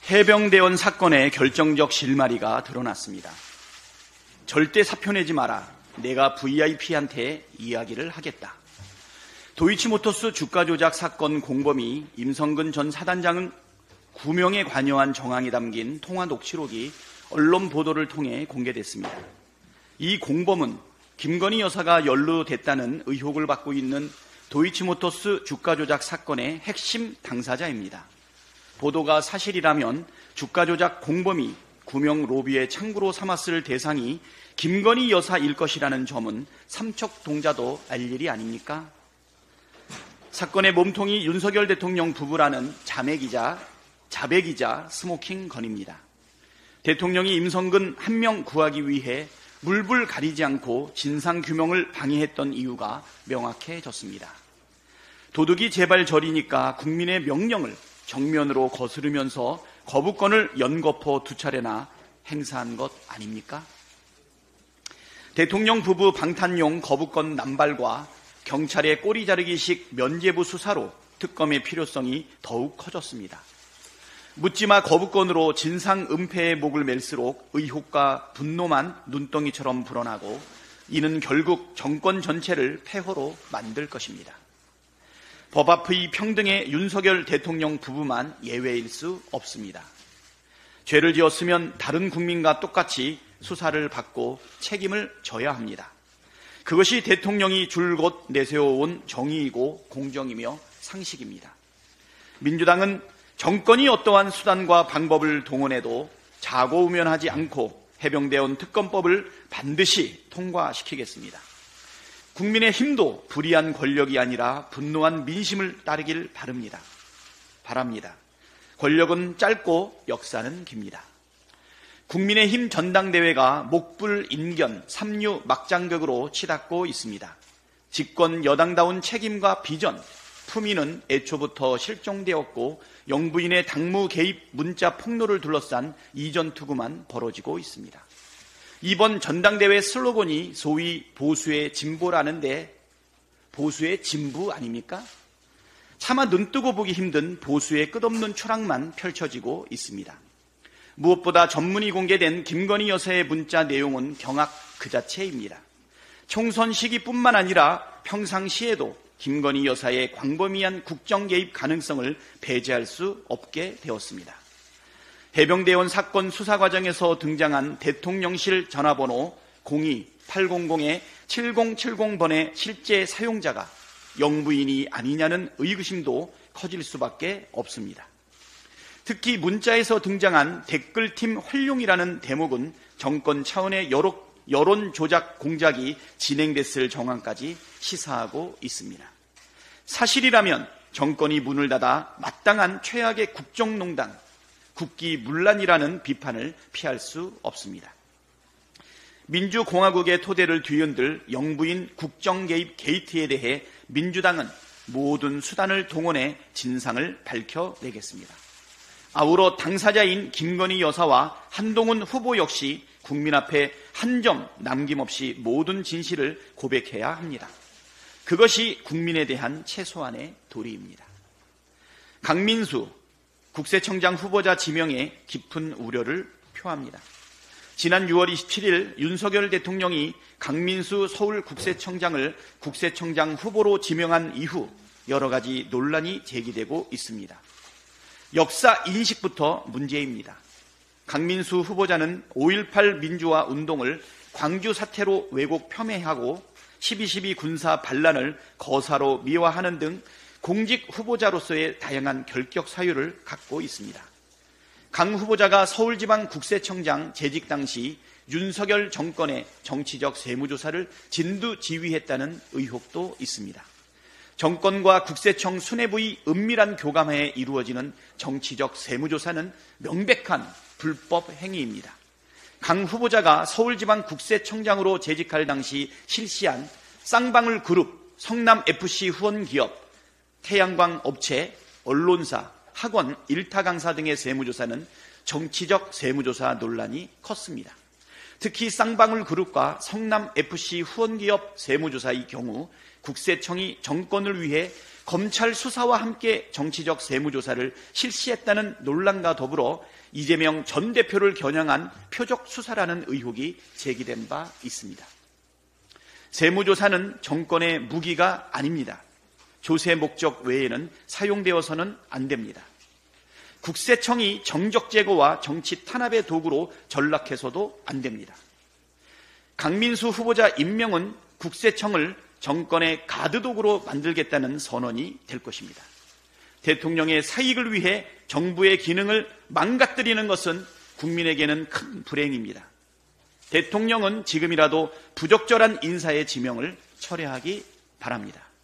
해병대원 사건의 결정적 실마리가 드러났습니다. 절대 사표 내지 마라. 내가 VIP한테 이야기를 하겠다. 도이치모터스 주가 조작 사건 공범이 임성근 전 사단장은 구명에 관여한 정황이 담긴 통화 녹취록이 언론 보도를 통해 공개됐습니다. 이 공범은 김건희 여사가 연루됐다는 의혹을 받고 있는 도이치모터스 주가 조작 사건의 핵심 당사자입니다. 보도가 사실이라면 주가 조작 공범이 구명 로비의 창구로 삼았을 대상이 김건희 여사일 것이라는 점은 삼척동자도 알 일이 아닙니까? 사건의 몸통이 윤석열 대통령 부부라는 자백이자 스모킹 건입니다. 대통령이 임성근 한 명 구하기 위해 물불 가리지 않고 진상규명을 방해했던 이유가 명확해졌습니다. 도둑이 제발 저리니까 국민의 명령을 정면으로 거스르면서 거부권을 연거푸 두 차례나 행사한 것 아닙니까? 대통령 부부 방탄용 거부권 남발과 경찰의 꼬리 자르기식 면죄부 수사로 특검의 필요성이 더욱 커졌습니다. 묻지마 거부권으로 진상 은폐의 목을 맬수록 의혹과 분노만 눈덩이처럼 불어나고 이는 결국 정권 전체를 폐허로 만들 것입니다. 법 앞의 평등의 윤석열 대통령 부부만 예외일 수 없습니다. 죄를 지었으면 다른 국민과 똑같이 수사를 받고 책임을 져야 합니다. 그것이 대통령이 줄곧 내세워온 정의이고 공정이며 상식입니다. 민주당은 정권이 어떠한 수단과 방법을 동원해도 자고우면하지 않고 해병대원 특검법을 반드시 통과시키겠습니다. 국민의 힘도 불의한 권력이 아니라 분노한 민심을 따르길 바랍니다. 권력은 짧고 역사는 깁니다. 국민의힘 전당대회가 목불인견 3류 막장극으로 치닫고 있습니다. 집권 여당다운 책임과 비전, 품위는 애초부터 실종되었고 영부인의 당무 개입 문자 폭로를 둘러싼 이전 투구만 벌어지고 있습니다. 이번 전당대회 슬로건이 소위 보수의 진보라는데 보수의 진부 아닙니까? 차마 눈뜨고 보기 힘든 보수의 끝없는 추락만 펼쳐지고 있습니다. 무엇보다 전문이 공개된 김건희 여사의 문자 내용은 경악 그 자체입니다. 총선 시기뿐만 아니라 평상시에도 김건희 여사의 광범위한 국정 개입 가능성을 배제할 수 없게 되었습니다. 해병대원 사건 수사 과정에서 등장한 대통령실 전화번호 02800-7070번의 실제 사용자가 영부인이 아니냐는 의구심도 커질 수밖에 없습니다. 특히 문자에서 등장한 댓글팀 활용이라는 대목은 정권 차원의 여론 조작 공작이 진행됐을 정황까지 시사하고 있습니다. 사실이라면 정권이 문을 닫아 마땅한 최악의 국정농단, 국기문란이라는 비판을 피할 수 없습니다. 민주공화국의 토대를 뒤흔들 영부인 국정개입 게이트에 대해 민주당은 모든 수단을 동원해 진상을 밝혀내겠습니다. 아울러 당사자인 김건희 여사와 한동훈 후보 역시 국민 앞에 한 점 남김없이 모든 진실을 고백해야 합니다. 그것이 국민에 대한 최소한의 도리입니다. 강민수 국세청장 후보자 지명에 깊은 우려를 표합니다. 지난 6월 27일 윤석열 대통령이 강민수 서울국세청장을 국세청장 후보로 지명한 이후 여러 가지 논란이 제기되고 있습니다. 역사 인식부터 문제입니다. 강민수 후보자는 5.18 민주화 운동을 광주 사태로 왜곡 폄훼하고 12.12 군사 반란을 거사로 미화하는 등 공직 후보자로서의 다양한 결격 사유를 갖고 있습니다. 강 후보자가 서울지방국세청장 재직 당시 윤석열 정권의 정치적 세무조사를 진두지휘했다는 의혹도 있습니다. 정권과 국세청 수뇌부의 은밀한 교감하에 이루어지는 정치적 세무조사는 명백한 불법 행위입니다. 강 후보자가 서울지방국세청장으로 재직할 당시 실시한 쌍방울 그룹, 성남FC 후원기업, 태양광 업체, 언론사, 학원, 일타 강사 등의 세무조사는 정치적 세무조사 논란이 컸습니다. 특히 쌍방울 그룹과 성남FC 후원기업 세무조사의 경우 국세청이 정권을 위해 검찰 수사와 함께 정치적 세무조사를 실시했다는 논란과 더불어 이재명 전 대표를 겨냥한 표적 수사라는 의혹이 제기된 바 있습니다. 세무조사는 정권의 무기가 아닙니다. 조세 목적 외에는 사용되어서는 안 됩니다. 국세청이 정적 제거와 정치 탄압의 도구로 전락해서도 안 됩니다. 강민수 후보자 임명은 국세청을 정권의 가드도구로 만들겠다는 선언이 될 것입니다. 대통령의 사익을 위해 정부의 기능을 망가뜨리는 것은 국민에게는 큰 불행입니다. 대통령은 지금이라도 부적절한 인사의 지명을 철회하기 바랍니다.